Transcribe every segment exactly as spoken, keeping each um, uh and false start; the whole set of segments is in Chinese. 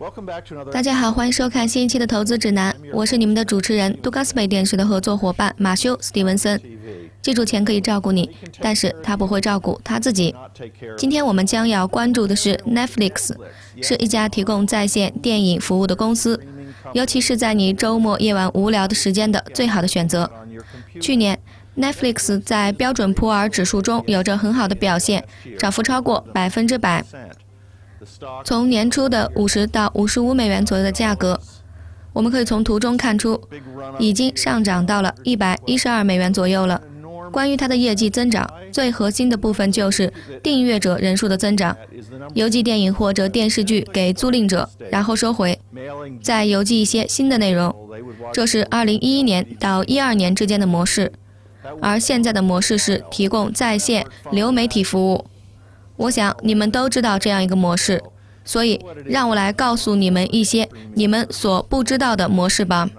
大家好，欢迎收看新一期的投资指南，我是你们的主持人杜嘎斯贝电视的合作伙伴马修·斯蒂文森。记住，钱可以照顾你，但是他不会照顾他自己。今天我们将要关注的是 Netflix， 是一家提供在线电影服务的公司，尤其是在你周末夜晚无聊的时间的最好的选择。去年 Netflix 在标准普尔指数中有着很好的表现，涨幅超过百分之百。从年初的五十到五十五美元左右的价格，我们可以从图中看出，已经上涨到了一百一十二美元左右了。关于它的业绩增长，最核心的部分就是订阅者人数的增长，邮寄电影或者电视剧给租赁者，然后收回，再邮寄一些新的内容。这是二零一一年到一二年之间的模式，而现在的模式是提供在线流媒体服务。我想你们都知道这样一个模式，所以让我来告诉你们一些你们所不知道的模式吧。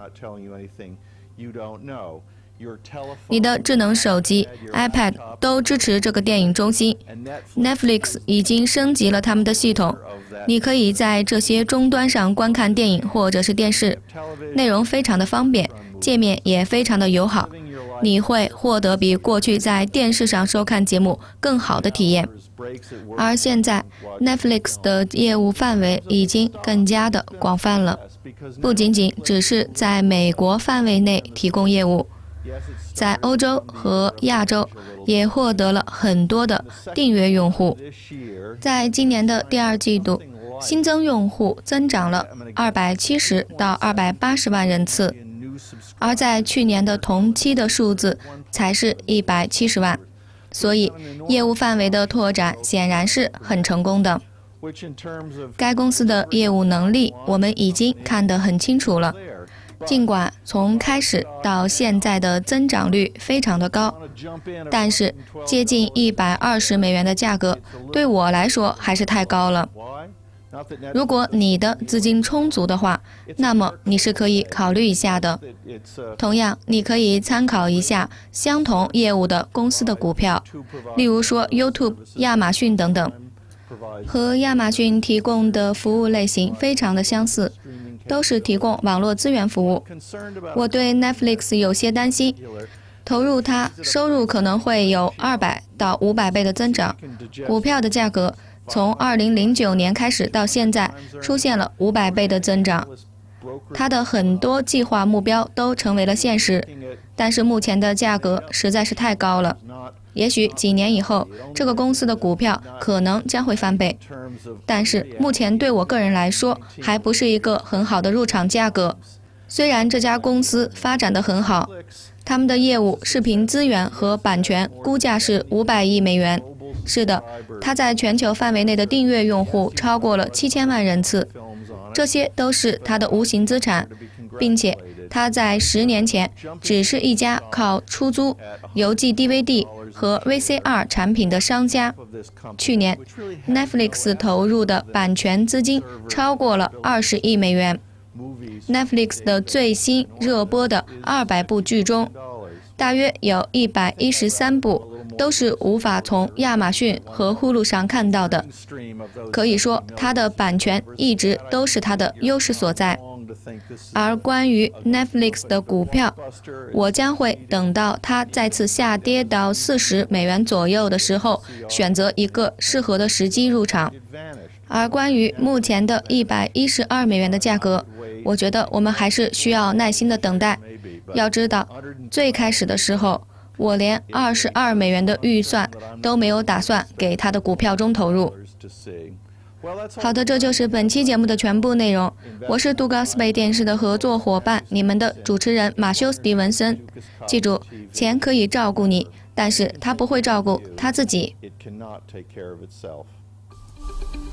你的智能手机 iPad 都支持这个电影中心， Netflix 已经升级了他们的系统，你可以在这些终端上观看电影或者是电视，内容非常的方便，界面也非常的友好，你会获得比过去在电视上收看节目更好的体验。而现在 Netflix 的业务范围已经更加的广泛了，不仅仅只是在美国范围内提供业务，在欧洲和亚洲也获得了很多的订阅用户。在今年的第二季度，新增用户增长了二百七十到二百八十万人次，而在去年的同期的数字才是一百七十万，所以业务范围的拓展显然是很成功的。该公司的业务能力我们已经看得很清楚了，尽管从开始到现在的增长率非常的高，但是接近一百二十美元的价格对我来说还是太高了。如果你的资金充足的话，那么你是可以考虑一下的。同样，你可以参考一下相同业务的公司的股票，例如说 YouTube、亚马逊等等。和亚马逊提供的服务类型非常的相似，都是提供网络资源服务。我对 Netflix 有些担心，投入它收入可能会有二百到五百倍的增长，股票的价格从二零零九年开始到现在出现了五百倍的增长，它的很多计划目标都成为了现实，但是目前的价格实在是太高了。也许几年以后，这个公司的股票可能将会翻倍，但是目前对我个人来说还不是一个很好的入场价格。虽然这家公司发展得很好，他们的业务视频资源和版权估价是五百亿美元。是的，它在全球范围内的订阅用户超过了七千万人次，这些都是它的无形资产，并且它在十年前只是一家靠出租、邮寄 D V D 和 V C R 产品的商家。去年 Netflix 投入的版权资金超过了二十亿美元。Netflix 的最新热播的二百部剧中，大约有一百一十三部都是无法从亚马逊和Hulu上看到的，可以说它的版权一直都是它的优势所在。而关于 Netflix 的股票，我将会等到它再次下跌到四十美元左右的时候，选择一个适合的时机入场。而关于目前的一百一十二美元的价格，我觉得我们还是需要耐心的等待。要知道，最开始的时候，我连二十二美元的预算都没有打算给它的股票中投入。好的，这就是本期节目的全部内容。我是杜高斯贝电视的合作伙伴，你们的主持人马修·斯蒂文森。记住，钱可以照顾你，但是他不会照顾他自己。